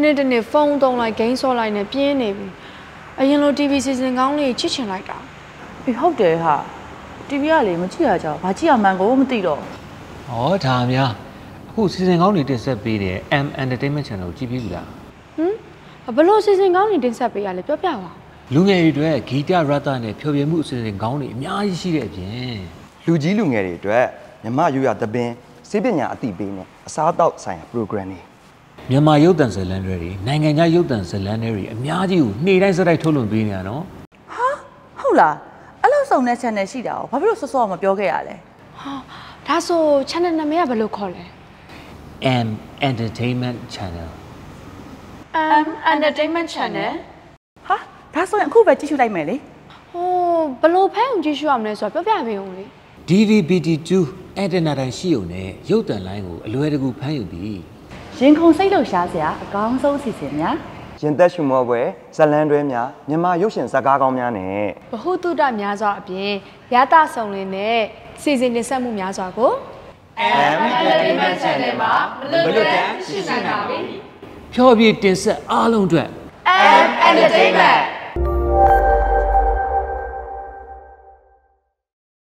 နေ့ဖုန်းသုံးလိုက်ဂိမ်းဆော့လိုက်နဲ့ပြင်းနေပြီအရင်လို TV စီစဉ်ကောင်းလေးချစ်ချင်လိုက်တာဟုတ်တယ်ဟာ TV ကလေမကြည့်ရကြဘာကြည့်ရမှန်းကိုမသိတော့ဟောဒါများအခုစီစဉ်ကောင်းတွေတင်ဆက်ပေးတယ် M Entertainment Channel ကိုကြည့်ပြီးပြီလားဘလို့စီစဉ်ကောင်းတွေတင်ဆက်ပေးရလဲပြောပြပါလူငယ်တွေအတွက်ဂီတရတနဲ့ဖျော်ဖြေမှုအစီအစဉ်ကောင်းတွေအများကြီးရှိတဲ့အပြင်လူကြီးလူငယ်တွေအတွက်မြမရိုးရသပင်စေပညာအသိပေးနဲ့အစားအသောက်ဆိုင်ရာ program တွေမြန်မာရုပ်သံဇာတ်လမ်းတွေနိုင်ငံခြားရုပ်သံဇာတ်လမ်းတွေအများကြီးကိုနေ့တိုင်းစက်တိုက်ထုတ်လွှင့်ပေးနေရနော်ဟာဟုတ်လားအဲ့လိုစုံတဲ့ channel ရှိတာ哦ဘာဖြစ်လို့စောစောမပြောခဲ့ရလဲဟာဒါဆို channel နာမည်ကဘယ်လိုခေါ်လဲ M Entertainment Channel M Entertainment Channel ဟာဒါဆိုရင်အခုပဲကြည့်ရှုလိုက်မယ်လေဟိုဘလို့ဖဲအောင်ကြည့်ရှုရမလဲဆိုတော့ပြောပြပေးဦးလေ DVB-T2 antenna တိုင်းရှိုံနဲ့ရုပ်သံလိုင်းကိုအလွယ်တကူဖမ်းယူသည်ရင်ခုန်စိတ်လှုပ်ရှားစရာအကောင်းဆုံးအစီအစဉ်များရင်သက်ရှုမောပွဲဇလန်းတွဲများမြန်မာရုပ်ရှင်ဇာတ်ကားကောင်းများနဲ့ဗဟုသုတများစွာအပြင်ရတဆုံလင်းနဲ့စီစဉ်တင်ဆက်မှုများစွာကို M Entertainment Channel မှာမလွတ်တမ်းရှင်းနိုင်ပါပြီဖြောပြတင်ဆက်အားလုံးအတွက် M Entertainment